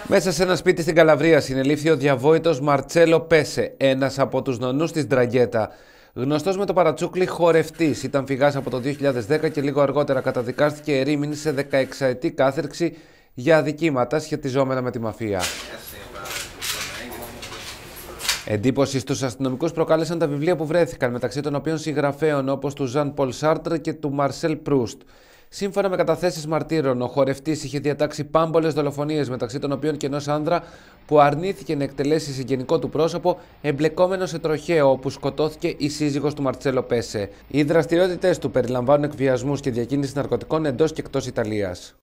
Μέσα σε ένα σπίτι στην Καλαβρία συνελήφθη ο διαβόητος Μαρτσέλο Πέσε, ένας από τους νονούς της Ντραγκέτα. Γνωστός με το παρατσούκλι χορευτής, ήταν φυγάς από το 2010 και λίγο αργότερα καταδικάστηκε ερήμην σε 16ετή κάθερξη για αδικήματα σχετιζόμενα με τη μαφία. Εντύπωση στους αστυνομικούς προκάλεσαν τα βιβλία που βρέθηκαν, μεταξύ των οποίων συγγραφέων όπως του Ζαν Πολ Σάρτρ και του Μαρσέλ Προύστ. Σύμφωνα με καταθέσεις μαρτύρων, ο χορευτής είχε διατάξει πάμπολες δολοφονίες, μεταξύ των οποίων και ενός άνδρα που αρνήθηκε να εκτελέσει συγγενικό του πρόσωπο, εμπλεκόμενο σε τροχαίο, όπου σκοτώθηκε η σύζυγος του Μαρτσέλο Πέσε. Οι δραστηριότητες του περιλαμβάνουν εκβιασμούς και διακίνηση ναρκωτικών εντός και εκτός Ιταλίας.